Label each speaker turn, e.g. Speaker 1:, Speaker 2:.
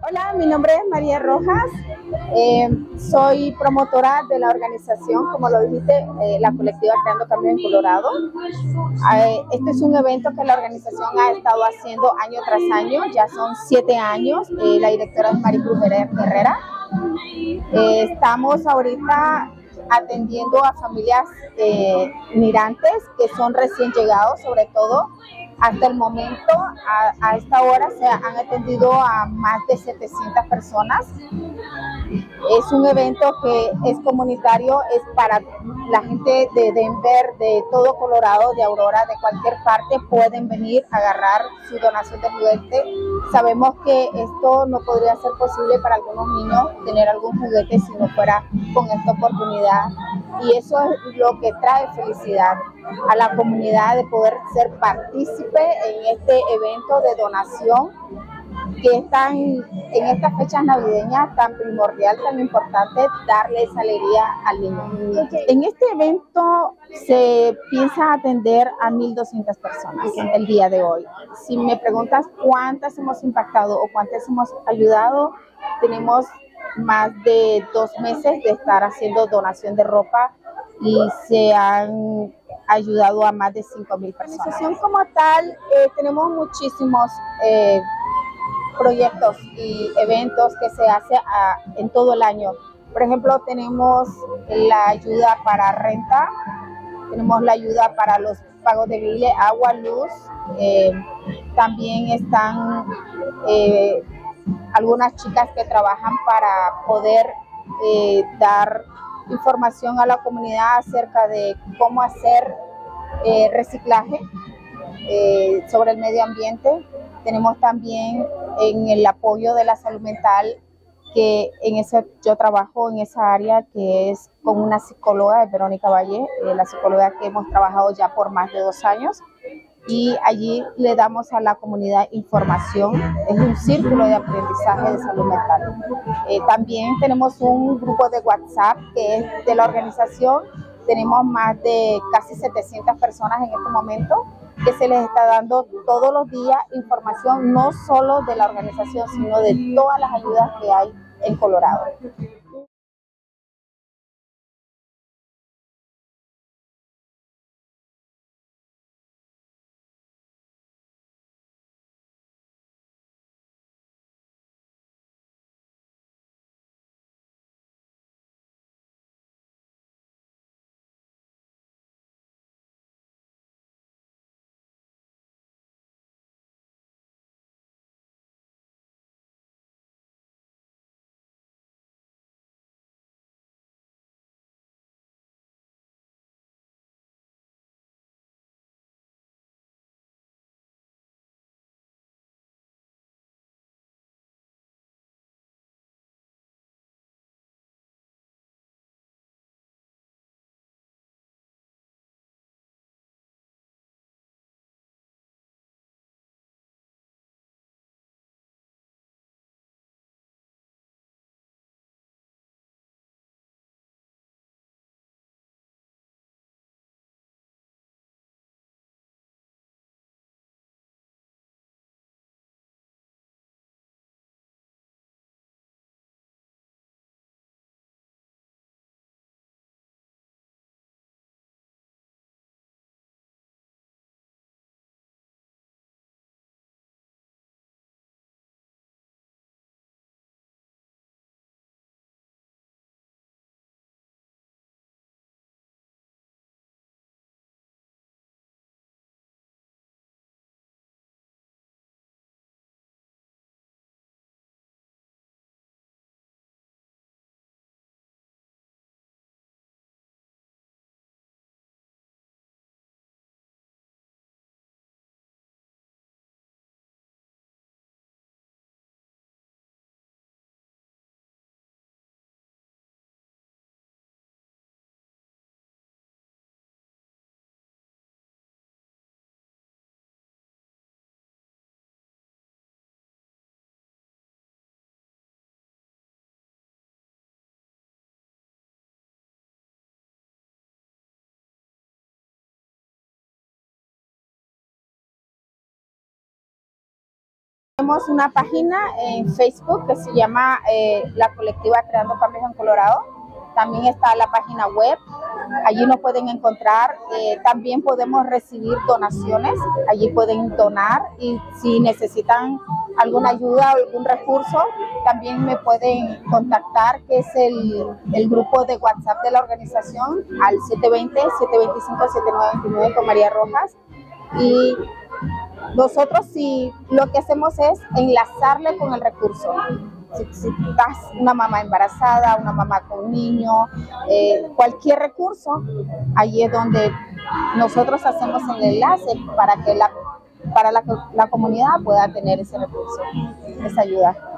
Speaker 1: Hola, mi nombre es María Rojas, soy promotora de la organización, como lo dijiste, la colectiva Creando Cambio en Colorado. Este es un evento que la organización ha estado haciendo año tras año, ya son 7 años, la directora es Maricruz Herrera. Estamos ahorita atendiendo a familias migrantes que son recién llegados, sobre todo. Hasta el momento, a esta hora, se han atendido a más de 700 personas. Es un evento que es comunitario, es para la gente de Denver, de todo Colorado, de Aurora, de cualquier parte, pueden venir a agarrar su donación de juguete. Sabemos que esto no podría ser posible para algunos niños tener algún juguete si no fuera con esta oportunidad. Y eso es lo que trae felicidad a la comunidad, de poder ser partícipe en este evento de donación que es tan, en estas fechas navideñas, tan primordial, tan importante, darle esa alegría al niño. En este evento se piensa atender a 1,200 personas el día de hoy. Si me preguntas cuántas hemos impactado o cuántas hemos ayudado, tenemos más de 2 meses de estar haciendo donación de ropa y se han ayudado a más de 5,000 personas. La asociación como tal, tenemos muchísimos proyectos y eventos que se hacen en todo el año. Por ejemplo, tenemos la ayuda para renta, tenemos la ayuda para los pagos de biles, agua, luz, también están algunas chicas que trabajan para poder dar información a la comunidad acerca de cómo hacer reciclaje sobre el medio ambiente. Tenemos también en el apoyo de la salud mental, que yo trabajo en esa área, que es con una psicóloga, Verónica Valle, la psicóloga que hemos trabajado ya por más de 2 años, y allí le damos a la comunidad información. Es un círculo de aprendizaje de salud mental. También tenemos un grupo de WhatsApp que es de la organización. Tenemos más de casi 700 personas en este momento, que se les está dando todos los días información, no solo de la organización, sino de todas las ayudas que hay en Colorado. Tenemos una página en Facebook que se llama la colectiva Creando Cambios en Colorado. También está la página web, allí nos pueden encontrar. También podemos recibir donaciones, allí pueden donar, y si necesitan alguna ayuda o algún recurso, también me pueden contactar, que es el grupo de WhatsApp de la organización, al 720-725-7929 con María Rojas. Y nosotros sí, lo que hacemos es enlazarle con el recurso. Si estás una mamá embarazada, una mamá con un niño, cualquier recurso, ahí es donde nosotros hacemos el enlace para que la comunidad pueda tener ese recurso, esa ayuda.